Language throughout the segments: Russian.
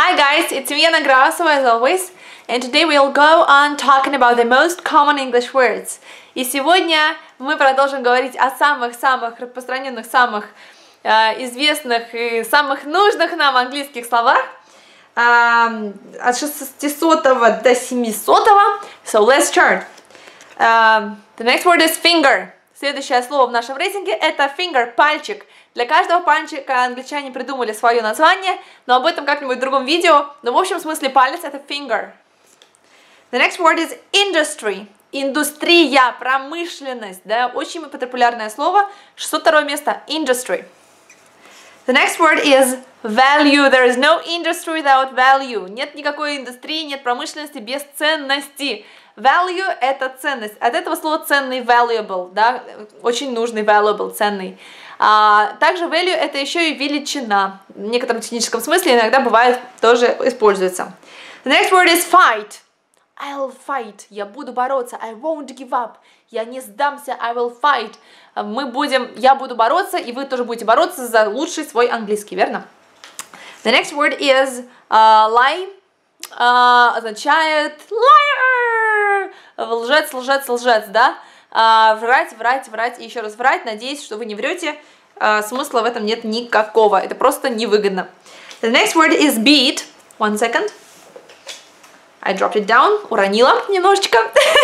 Hi guys, it's me Anna Grasova as always, and today we'll go on talking about the most common English words. И сегодня мы продолжим говорить о самых-самых распространенных, самых известных и самых нужных нам английских словах от 600 до 700. So let's start. The next word is finger. Следующее слово в нашем рейтинге это finger, пальчик. Для каждого пальчика англичане придумали свое название, но об этом как-нибудь в другом видео. Но в общем смысле палец это finger. The next word is industry. Индустрия, промышленность, да, очень популярное слово. 602 место, industry. The next word is value. There is no industry without value. Нет никакой индустрии, нет промышленности без ценности. Value – это ценность. От этого слова ценный, valuable, да, очень нужный, valuable, ценный. Также value – это еще и величина. В некотором техническом смысле иногда бывает тоже используется. The next word is fight. I'll fight. Я буду бороться. I won't give up. Я не сдамся. I will fight. Я буду бороться, и вы тоже будете бороться за лучший свой английский, верно? The next word is lie. Означает liar. Лжец, лжец, лжец, да? Врать, врать, врать и еще раз врать. Надеюсь, что вы не врете. Смысла в этом нет никакого. Это просто невыгодно. The next word is beat. One second. I dropped it down. Уронила немножечко.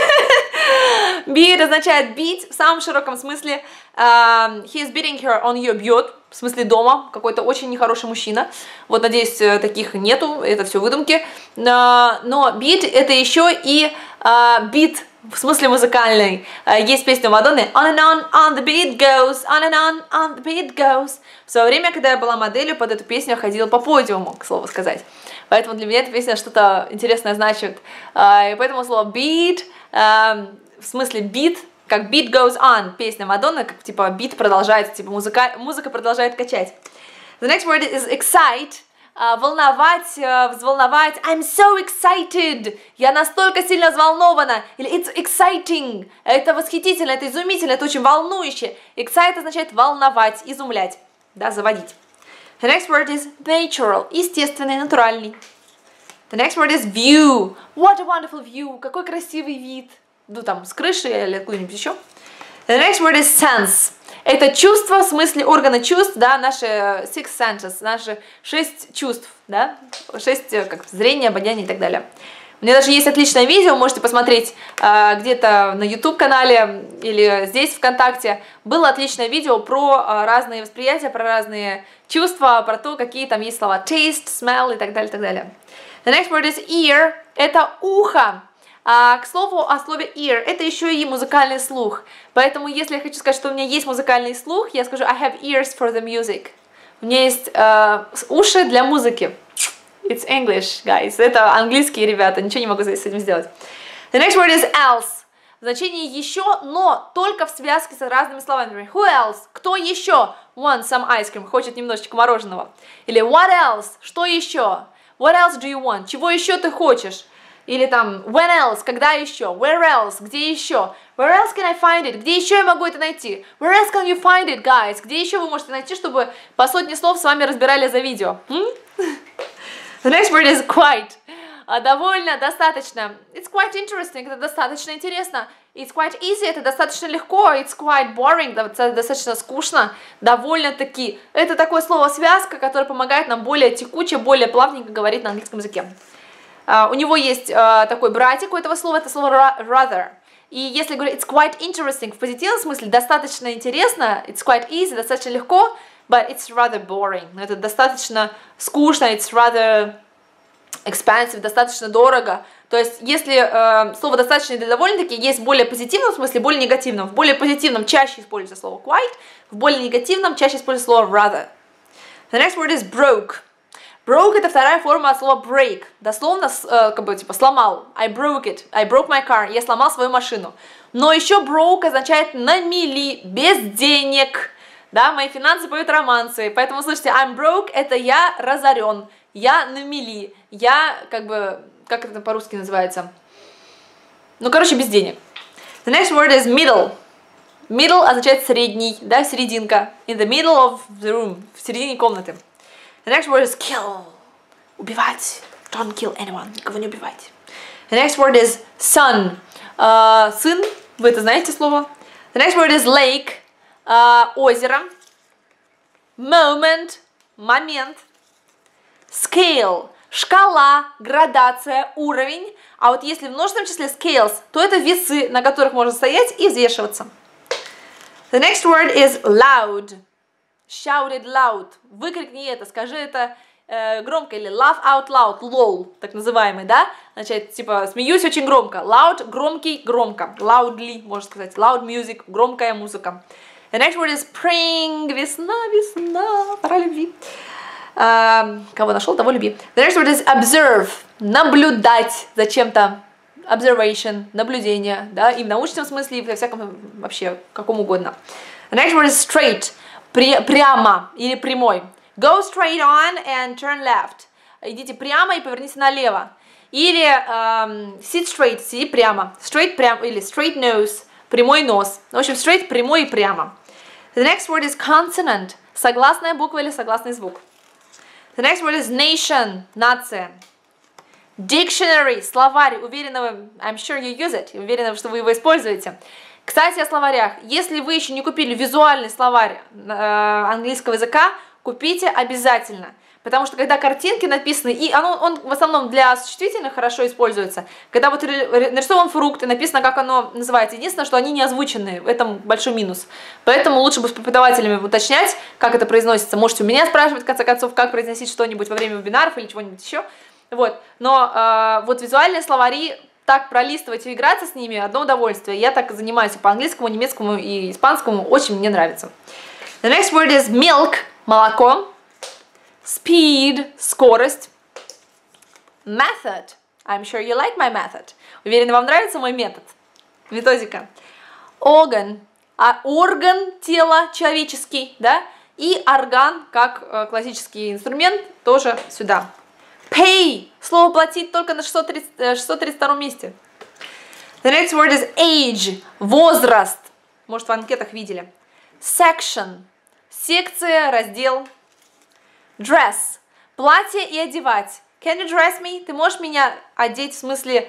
Beat означает бить в самом широком смысле. He is beating her. Он ее бьет. В смысле дома. Какой-то очень нехороший мужчина. Вот, надеюсь, таких нету. Это все выдумки. Но beat это еще и beat. В смысле музыкальный. Есть песня Мадонны On and on the beat goes, on and on the beat goes. В свое время, когда я была моделью, под эту песню ходила по подиуму, к слову сказать. Поэтому для меня эта песня что-то интересное значит. И поэтому слово beat, в смысле beat, как beat goes on, песня Мадонны, как типа beat продолжается, типа музыка продолжает качать. The next word is excite. Волновать, взволновать. I'm so excited. Я настолько сильно взволнована. Или it's exciting. Это восхитительно, это изумительно, это очень волнующе. Excite означает волновать, изумлять, да, заводить. The next word is natural. Естественный, натуральный. The next word is view. What a wonderful view. Какой красивый вид. Ну там с крыши или откуда-нибудь еще. The next word is sense. Это чувство, в смысле органы чувств, да, наши six senses, наши 6 чувств, да, 6, как зрение, обоняние и так далее. У меня даже есть отличное видео, можете посмотреть где-то на YouTube-канале или здесь, ВКонтакте. Было отличное видео про разные восприятия, про разные чувства, про то, какие там есть слова taste, smell и так далее, и так далее. The next word is ear. Это ухо. К слову о слове ear, это еще и музыкальный слух. Поэтому, если я хочу сказать, что у меня есть музыкальный слух, я скажу I have ears for the music. У меня есть уши для музыки. It's English, guys. Это английские ребята, ничего не могу с этим сделать. The next word is else. Значение еще, но только в связке с разными словами. Who else? Кто еще? Want some ice cream. Хочет немножечко мороженого. Или what else? Что еще? What else do you want? Чего еще ты хочешь? Или там, when else, когда еще, where else, где еще, where else can I find it, где еще я могу это найти, where else can you find it, guys, где еще вы можете найти, чтобы по сотне слов с вами разбирали за видео. The next word is quite. Довольно, достаточно. It's quite interesting, это достаточно интересно. It's quite easy, это достаточно легко. It's quite boring, достаточно скучно. Довольно-таки. Это такое слово-связка, которое помогает нам более текуче, более плавненько говорить на английском языке. У него есть такой братик у этого слова, это слово rather. И если говорить it's quite interesting в позитивном смысле, достаточно интересно, it's quite easy, достаточно легко, but it's rather boring. Но это достаточно скучно, it's rather expensive, достаточно дорого. То есть, если слово достаточно для довольно-таки, есть в более позитивном смысле, более негативном. В более позитивном чаще используется слово quite, в более негативном чаще используется слово rather. The next word is broke. Broke это вторая форма от слова break. Дословно, как бы, типа, сломал. I broke it. I broke my car. Я сломал свою машину. Но еще broke означает на мели, без денег. Да, мои финансы поют романсы. Поэтому, слушайте, I'm broke это я разорен. Я на мели. Я, как бы, как это по-русски называется? Ну, короче, без денег. The next word is middle. Middle означает средний, да, серединка. In the middle of the room. В середине комнаты. The next word is kill. убивать. Don't kill anyone. Никого не убивайте. The next word is son. Сын. Вы это знаете слово? The next word is lake. Озеро. Moment. Момент. Scale. Шкала, градация, уровень. А вот если в множественном числе scales, то это весы, на которых можно стоять и взвешиваться. The next word is loud. Shout it loud. Выкрикни это, скажи это громко. Или laugh out loud. Lol, так называемый, да? Значит, типа, смеюсь очень громко. Loud, громкий, громко. Loudly, можно сказать. Loud music, громкая музыка. The next word is spring. Весна, весна. Пора любви. Кого нашел, того люби. The next word is observe. Наблюдать за чем-то. Observation, наблюдение, да, и в научном смысле, и во всяком, вообще, каком угодно. The next word is straight. Прямо или прямой. Go straight on and turn left. Идите прямо и поверните налево. Или sit straight, сиди прямо. Straight прямо, или straight nose, прямой нос. В общем, straight, прямой и прямо. The next word is consonant. Согласная буква или согласный звук. The next word is nation, нация. Dictionary, словарь, уверена, I'm sure you use it, уверена, что вы его используете. Кстати, о словарях. Если вы еще не купили визуальный словарь английского языка, купите обязательно. Потому что когда картинки написаны, и он в основном для существительных хорошо используется, когда вот нарисован фрукт и написано, как оно называется. Единственное, что они не озвучены, в этом большой минус. Поэтому лучше бы с преподавателями уточнять, как это произносится. Можете у меня спрашивать, в конце концов, как произносить что-нибудь во время вебинаров или чего-нибудь еще. Вот. Но вот визуальные словари, так пролистывать и играться с ними, одно удовольствие. Я так занимаюсь и по английскому, немецкому и испанскому, очень мне нравится. The next word is milk, молоко. Speed, скорость. Method. I'm sure you like my method. Уверена, вам нравится мой метод. Методика. Organ. Орган тела человеческий, да? И орган, как классический инструмент, тоже сюда. Pay. Слово платить только на 632 месте. The next word is age. Возраст. Может, в анкетах видели. Section. Секция, раздел. Dress. Платье и одевать. Can you dress me? Ты можешь меня одеть, в смысле,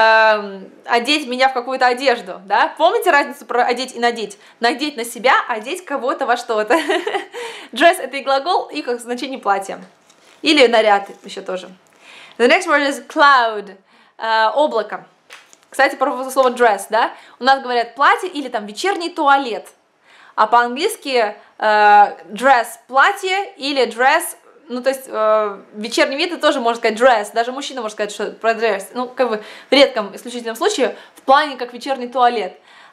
одеть меня в какую-то одежду, да? Помните разницу про одеть и надеть? Надеть на себя, одеть кого-то во что-то. Dress — это и глагол, и как значение платья. Или наряд еще тоже. The next word is cloud. Облако. Кстати, про слово dress, да? У нас говорят платье или там вечерний туалет. А по-английски dress – платье или dress, ну то есть вечерний вид это тоже можно сказать dress, даже мужчина может сказать, что про dress, ну как бы в редком исключительном случае в плане как вечерний туалет.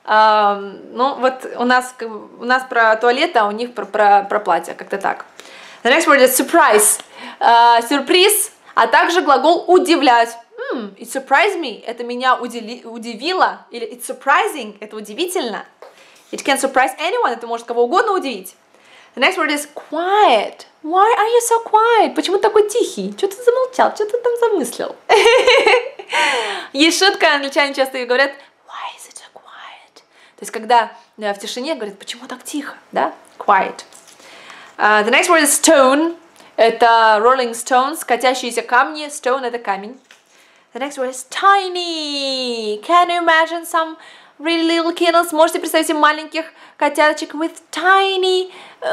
Ну вот у нас про туалет, а у них про платье, как-то так. The next word is surprise. Сюрприз, а также глагол удивлять. It surprised me, это меня удивило, или it's surprising, это удивительно. It can surprise anyone, это может кого угодно удивить. The next word is quiet. Why are you so quiet? Почему такой тихий? Что ты замолчал? Что ты там замыслил? Есть шутка, англичане часто ее говорят, why is it so quiet? То есть, когда в тишине говорят, почему так тихо? Да? Quiet. The next word is stone. Это rolling stones, катящиеся камни. Stone — это камень. The next word is tiny. Can you imagine some really little kittens? Можете представить себе маленьких котяточек with tiny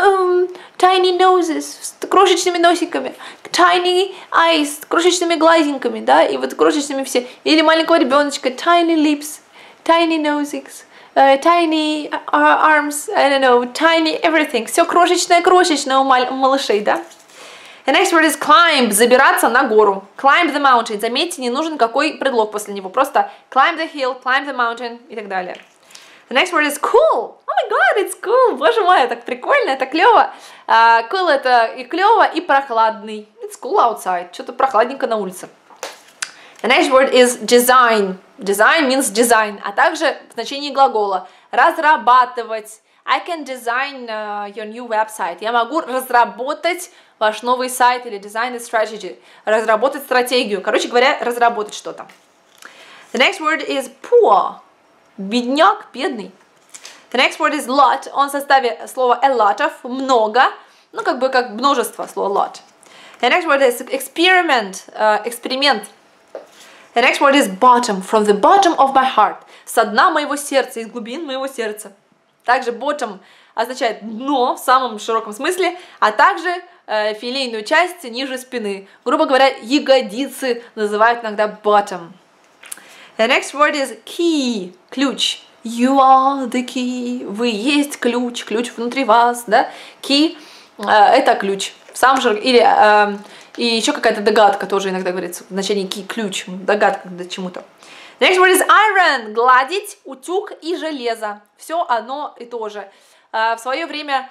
noses, с крошечными носиками, tiny eyes, с крошечными глазеньками, да, и вот крошечными все. Или маленького ребеночка, tiny lips, tiny noses, tiny arms, I don't know, tiny everything. Все крошечное у малышей, да. The next word is climb, забираться на гору. Climb the mountain. Заметьте, не нужен какой предлог после него. Просто climb the hill, climb the mountain и так далее. The next word is cool. Oh my god, it's cool. Боже мой, это клево, это клево. Cool — это и клево, и прохладный. It's cool outside. Что-то прохладненько на улице. The next word is design. Design means design, а также в значении глагола. Разрабатывать. I can design your new website. Я могу разработать ваш новый сайт или design a strategy. Разработать стратегию. Короче говоря, разработать что-то. The next word is poor. Бедняк, бедный. The next word is lot. Он в составе слова a lot of, много. Ну, как бы как множество, слово lot. The next word is experiment, эксперимент. The next word is bottom, from the bottom of my heart. Со дна моего сердца, из глубин моего сердца. Также bottom означает дно в самом широком смысле, а также филейную часть ниже спины. Грубо говоря, ягодицы называют иногда bottom. The next word is key, ключ. You are the key. Вы есть ключ, ключ внутри вас, да? Key это ключ. Сам же, или и еще какая-то догадка тоже иногда говорится. Значение key, ключ, догадка к чему-то. The next word is iron, гладить, утюг и железо. Все одно и то же. В свое время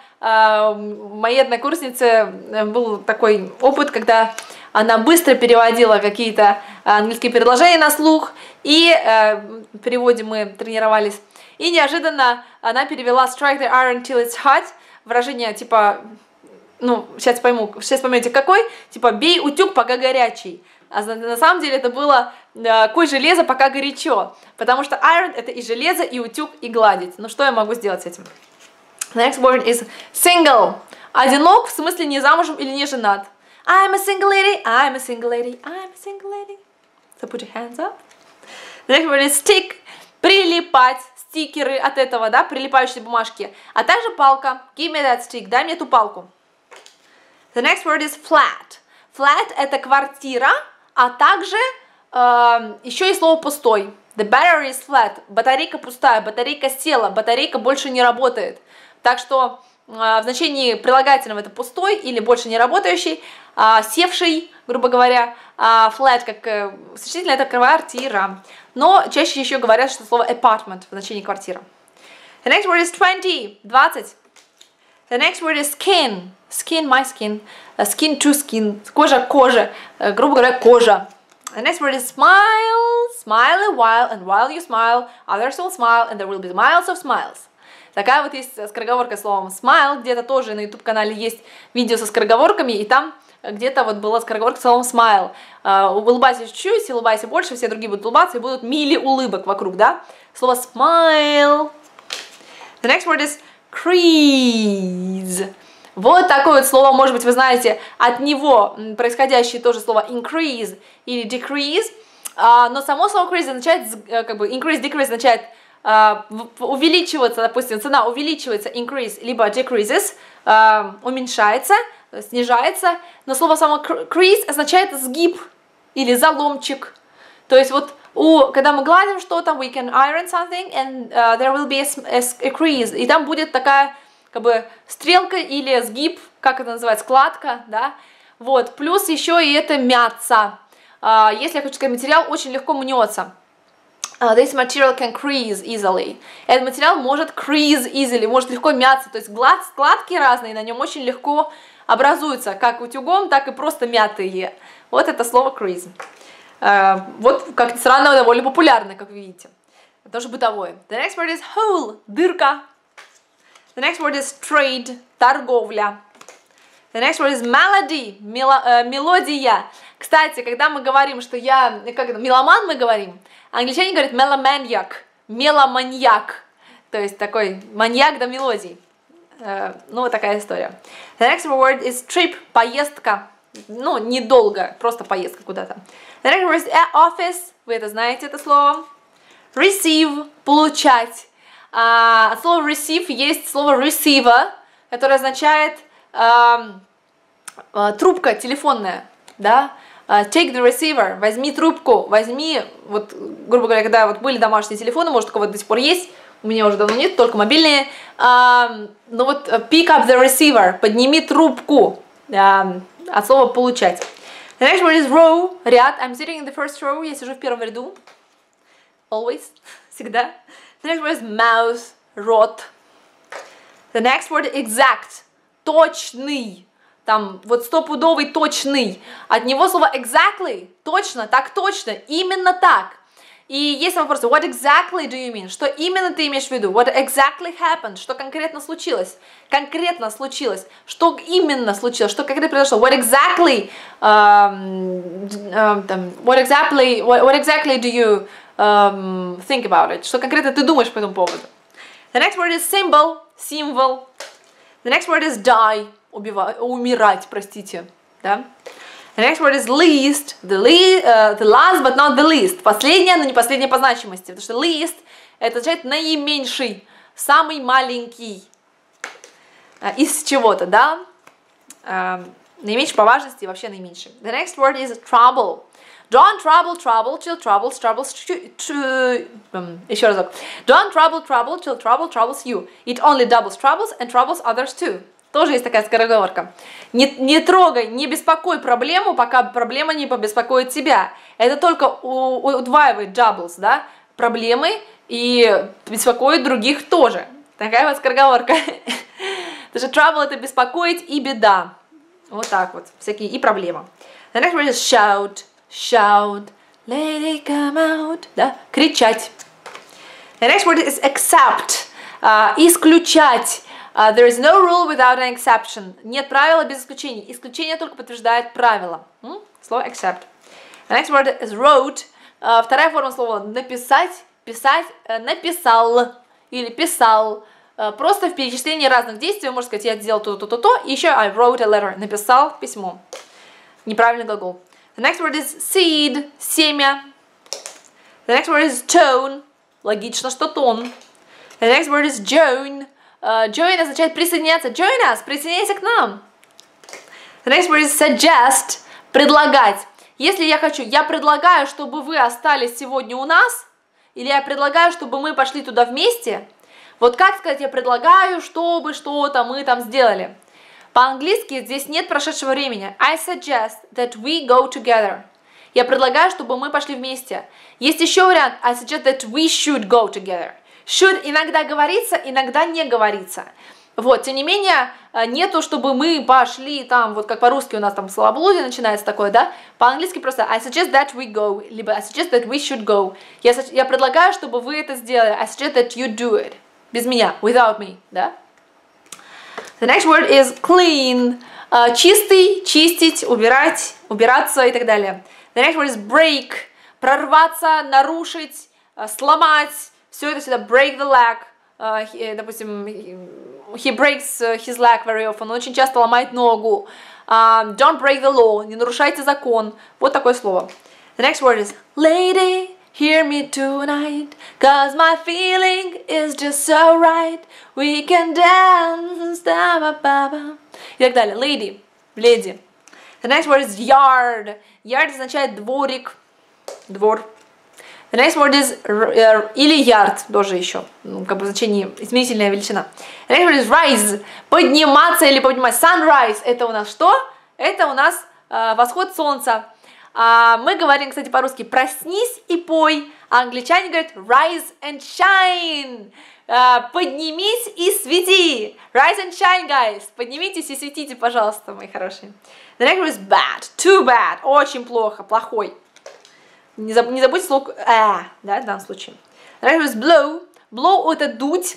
моей однокурснице был такой опыт, когда она быстро переводила какие-то английские предложения на слух, и в переводе мы тренировались, и неожиданно она перевела strike the iron till it's hot, выражение типа, ну, сейчас поймете какой, типа бей утюг, пока горячий. А на самом деле это было куй железо, пока горячо, потому что iron это и железо, и утюг, и гладить. Ну что я могу сделать с этим? The next word is single. Одинок в смысле не замужем или не женат. I'm a single lady, I'm a single lady, I'm a single lady. So put your hands up. The next word is stick. Прилипать. Стикеры от этого, да, прилипающие бумажки. А также палка. Give me that stick. Дай мне эту палку. The next word is flat. Flat это квартира, а также еще и слово пустой. The battery is flat. Батарейка пустая, батарейка села, батарейка больше не работает. Так что в значении прилагательного это пустой или больше не работающий, севший, грубо говоря, flat как существительное это квартира. Но чаще еще говорят, что слово apartment в значении квартира. The next word is 20, 20. The next word is skin. Skin, my skin. Skin to skin. Кожа, кожа. Грубо говоря, кожа. The next word is smile. Smile a while, and while you smile, others will smile, and there will be miles of smiles. Такая вот есть скороговорка словом smile, где-то тоже на YouTube-канале есть видео со скороговорками, и там где-то вот была скороговорка словом smile. Улыбайся чуть-чуть, улыбайся больше, все другие будут улыбаться, и будут мили улыбок вокруг, да? Слово smile. The next word is crease. Вот такое вот слово, может быть, вы знаете, от него происходящее тоже слово increase или decrease, но само слово crease означает, как бы increase, decrease означает увеличиваться, допустим, цена увеличивается, increase, либо decreases, уменьшается, снижается, но слово само crease означает сгиб или заломчик. То есть вот когда мы гладим что-то, we can iron something, and there will be a crease, и там будет такая как бы стрелка или сгиб, как это называется, складка, да, вот, плюс еще и это мяться. Если я хочу сказать, материал очень легко мнется. This material can crease easily. Этот материал может crease easily, может легко мяться, то есть складки разные на нем очень легко образуются, как утюгом, так и просто мятые. Вот это слово crease. Вот, как ни странно, довольно популярное, как вы видите. Это тоже бытовое. The next word is hole, дырка. The next word is trade, торговля. The next word is melody, мелодия. Кстати, когда мы говорим, что я, как это, меломан мы говорим, англичане говорят melomaniac, меломаньяк. То есть такой маньяк до мелодий. Ну, вот такая история. The next word is trip, поездка. Ну, недолго, просто поездка куда-то. The next word is office, вы это знаете, это слово. Receive, получать. От слова receive есть слово receiver, которое означает трубка телефонная, да? Take the receiver, возьми трубку, возьми, вот, грубо говоря, когда вот были домашние телефоны, может, у кого-то до сих пор есть, у меня уже давно нет, только мобильные, но вот pick up the receiver, подними трубку, от слова получать. The next word is row, ряд, I'm sitting in the first row, я сижу в первом ряду, always, всегда. The next word is mouth, рот. The next word exact, точный. Там вот стопудовый точный. От него слово exactly, точно, так точно, именно так. И есть вопрос, what exactly do you mean? Что именно ты имеешь в виду? What exactly happened? Что конкретно случилось? Конкретно случилось. Что именно случилось? Что конкретно произошло? What exactly do you think about it? Что конкретно ты думаешь по этому поводу? The next word is symbol, символ. The next word is die, умирать, простите, да? The next word is least. The last but not the least. Последнее, но не последнее по значимости. Потому что least это означает наименьший, самый маленький из чего-то, да? Наименьший по важности и вообще наименьший. The next word is trouble. Don't trouble till troubles еще разок. Don't trouble till trouble troubles you. It only doubles troubles and troubles others too. Тоже есть такая скороговорка. Не трогай, не беспокой проблему, пока проблема не побеспокоит тебя. Это только удваивает doubles, да, проблемы и беспокоит других тоже. Такая вот скороговорка. Потому что trouble это беспокоить и беда. Вот так вот. Всякие и проблема. The next word is shout. Shout. Lady come out. Да? Кричать. The next word is accept. Исключать. There is no rule without an exception. Нет правила без исключений. Исключение только подтверждает правило. Слово accept. The next word is wrote. Вторая форма слова написать. Писать. Написал. Или писал. Просто в перечислении разных действий вы можете сказать, я сделал то. И еще I wrote a letter. Написал письмо. Неправильный глагол. The next word is seed. Семя. The next word is tone. Логично, что тон. The next word is join. Join означает присоединяться. Join us. Присоединяйся к нам. The next word is suggest. Предлагать. Если я хочу, я предлагаю, чтобы вы остались сегодня у нас. Или я предлагаю, чтобы мы пошли туда вместе. Вот как сказать, я предлагаю, чтобы что-то мы там сделали. По-английски здесь нет прошедшего времени. I suggest that we go together. Я предлагаю, чтобы мы пошли вместе. Есть еще вариант. I suggest that we should go together. Should иногда говорится, иногда не говорится. Вот, тем не менее, нету, чтобы мы пошли там, вот как по-русски у нас там словоблудие начинается такое, да? По-английски просто I suggest that we go, либо I suggest that we should go. Я предлагаю, чтобы вы это сделали. I suggest that you do it. Без меня, without me, да? The next word is clean. Чистый, чистить, убирать, убираться и так далее. The next word is break. Прорваться, нарушить, сломать. Все это сюда. Break the leg. Допустим, he breaks his leg very often. Он очень часто ломает ногу. Don't break the law. Не нарушайте закон. Вот такое слово. The next word is lady. Hear me tonight, cause my feeling is just so right. We can dance, и так далее. Lady, леди. The next word is yard. Yard означает дворик, двор. The next word is или yard тоже еще, как бы значение изменительная величина. The next word is rise. Подниматься или поднимать. Sunrise. Это у нас что? Это у нас восход солнца. Мы говорим, кстати, по-русски проснись и пой, а англичане говорят rise and shine. Поднимись и свети. Rise and shine, guys. Поднимитесь и светите, пожалуйста, мои хорошие. The next word is bad. Too bad. Очень плохо, плохой. Не забудьте слог да, в данном случае. The next word is blow. Blow это дуть.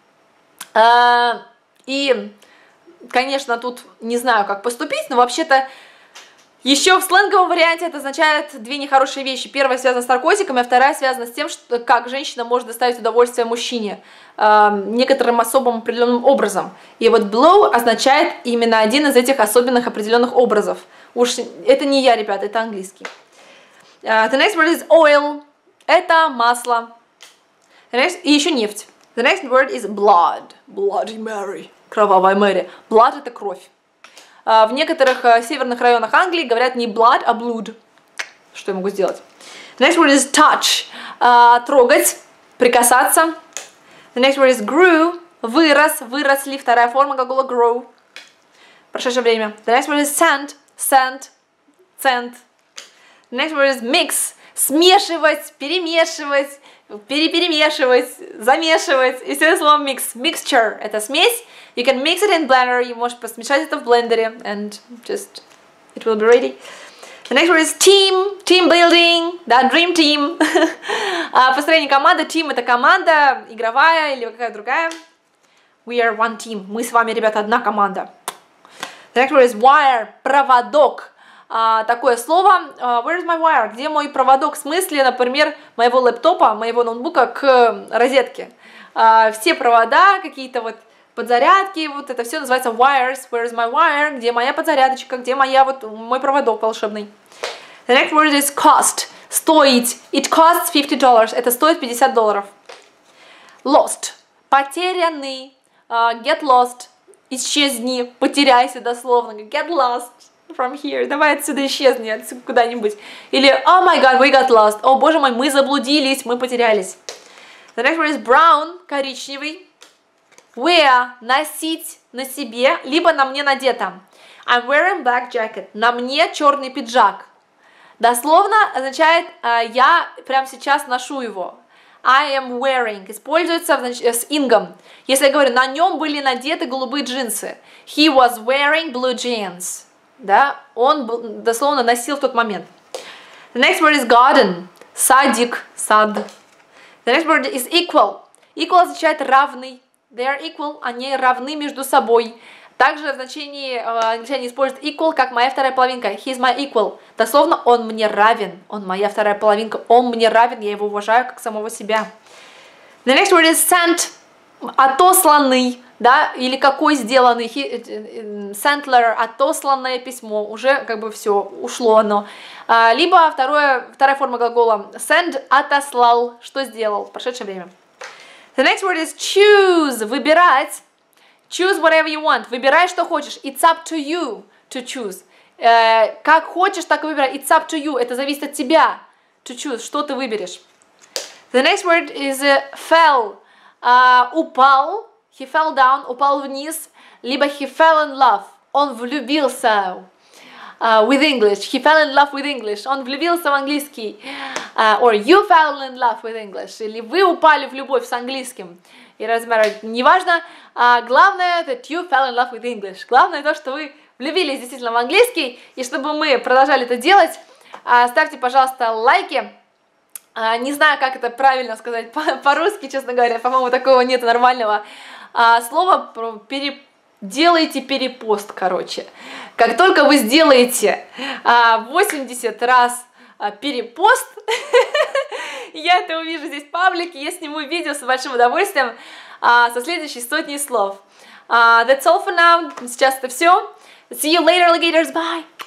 И, конечно, тут не знаю, как поступить, но вообще-то еще в сленговом варианте это означает две нехорошие вещи. Первая связана с наркотиками, а вторая связана с тем, что, как женщина может доставить удовольствие мужчине некоторым особым определенным образом. И вот blow означает именно один из этих особенных определенных образов. Уж это не я, ребята, это английский. The next word is oil. Это масло. И еще нефть. The next word is blood. Bloody Mary. Кровавая Мэри. Blood это кровь. В некоторых северных районах Англии говорят не blood, а blood. Что я могу сделать? The next word is touch. Трогать, прикасаться. The next word is grew. Вырос, выросли. Вторая форма глагола grow. Прошедшее время. The next word is sent. Sent. Sent. The next word is mix. Смешивать, перемешивать, перемешивать, замешивать. И все слово mix. Mixture. Это смесь. You can mix it in blender. You можете смешать это в блендере. And just, it will be ready. The next word is team. Team building. Да, dream team. Построение команды. Team это команда, игровая или какая-то другая. We are one team. Мы с вами, ребята, одна команда. The next word is wire. Проводок. Такое слово. Where is my wire? Где мой проводок? В смысле, например, моего лэптопа, моего ноутбука к розетке. Все провода какие-то вот подзарядки, вот это все называется wires. Where's my wire? Где моя подзарядочка? Где мой проводок волшебный? The next word is cost. Стоить. It costs $50. Это стоит $50. Lost. Потерянный. Get lost. Исчезни. Потеряйся дословно. Get lost from here. Давай отсюда исчезни, отсюда куда-нибудь. Или oh my god, we got lost. О боже мой, мы заблудились, мы потерялись. The next word is brown. Коричневый. Wear. Носить на себе, либо на мне надето. I'm wearing black jacket. На мне черный пиджак. Дословно означает я прямо сейчас ношу его. I am wearing. Используется с ингом. Если я говорю, на нем были надеты голубые джинсы. He was wearing blue jeans. Да, он дословно носил в тот момент. The next word is garden. Садик, сад. The next word is equal. Equal означает равный. They are equal, они равны между собой. Также в значении англичане используют equal, как моя вторая половинка. He is my equal. Дословно, он мне равен. Он моя вторая половинка. Он мне равен, я его уважаю как самого себя. The next word is sent. Отосланный, да, или какой сделанный. Sent letter, отосланное письмо. Уже как бы все, ушло оно. Либо вторая форма глагола send, отослал, что сделал в прошедшее время. The next word is choose. Выбирать. Choose whatever you want. Выбирай, что хочешь. It's up to you to choose. Как хочешь, так и выбирай. It's up to you. Это зависит от тебя. To choose. Что ты выберешь. The next word is fell. Упал. He fell down. Упал вниз. Либо he fell in love. Он влюбился. With English. He fell in love with English. Он влюбился в английский. Or you fell in love with English. Или вы упали в любовь с английским. И размер, неважно. Главное, that you fell in love with English. Главное то, что вы влюбились действительно в английский. И чтобы мы продолжали это делать, ставьте, пожалуйста, лайки. Не знаю, как это правильно сказать по-русски, честно говоря. По-моему, такого нет нормального слова. Делайте перепост, короче. Как только вы сделаете 80 раз перепост, я это увижу здесь в паблике, я сниму видео с большим удовольствием со следующей 100 слов. That's all for now. Сейчас это все. See you later, alligators. Bye.